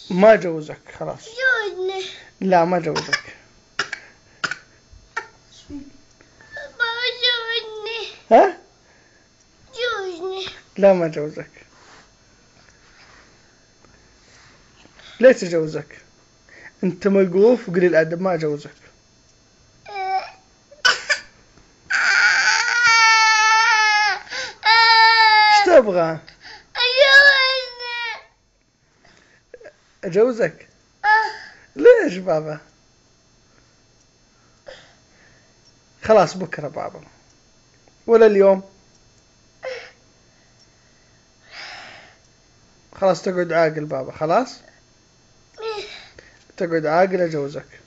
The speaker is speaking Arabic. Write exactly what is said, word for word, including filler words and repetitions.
ما جوزك خلاص. جوزني. لا ما جوزك. بابا جوزني. ها؟ جوزني. لا ما جوزك. ليش جوزك؟ انت ملقوف وقليل الادب، ما جوزك. ايش تبغى؟ جوزني. اجوزك؟ ليش بابا؟ خلاص بكره بابا، ولا اليوم؟ خلاص تقعد عاقل بابا، خلاص تقعد عاقل اجوزك.